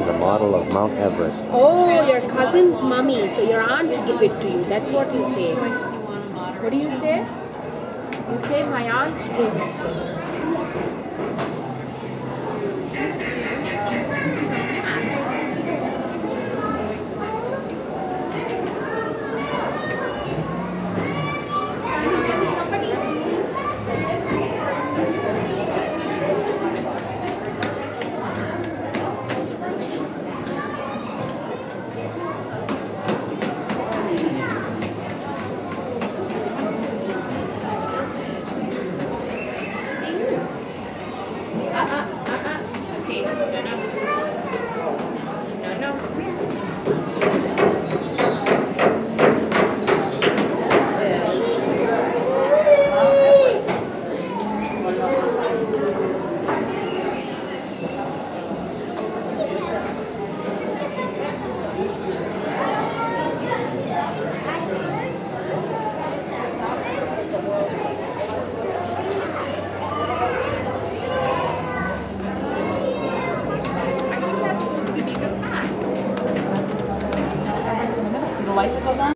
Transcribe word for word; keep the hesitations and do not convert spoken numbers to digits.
is a model of Mount Everest. Oh, your cousin's mummy. So your aunt gave it to you. That's what you say. What do you say? You say my aunt gave it to me. The light that goes on?